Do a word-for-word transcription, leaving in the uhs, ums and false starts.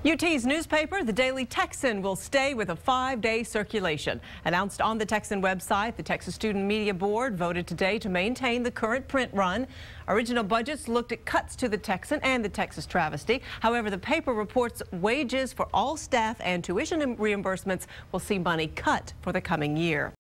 U T's newspaper, the Daily Texan, will stay with a five-day circulation. Announced on the Texan website, the Texas Student Media Board voted today to maintain the current print run. Original budgets looked at cuts to the Texan and the Texas Travesty. However, the paper reports wages for all staff and tuition reimbursements will see money cut for the coming year.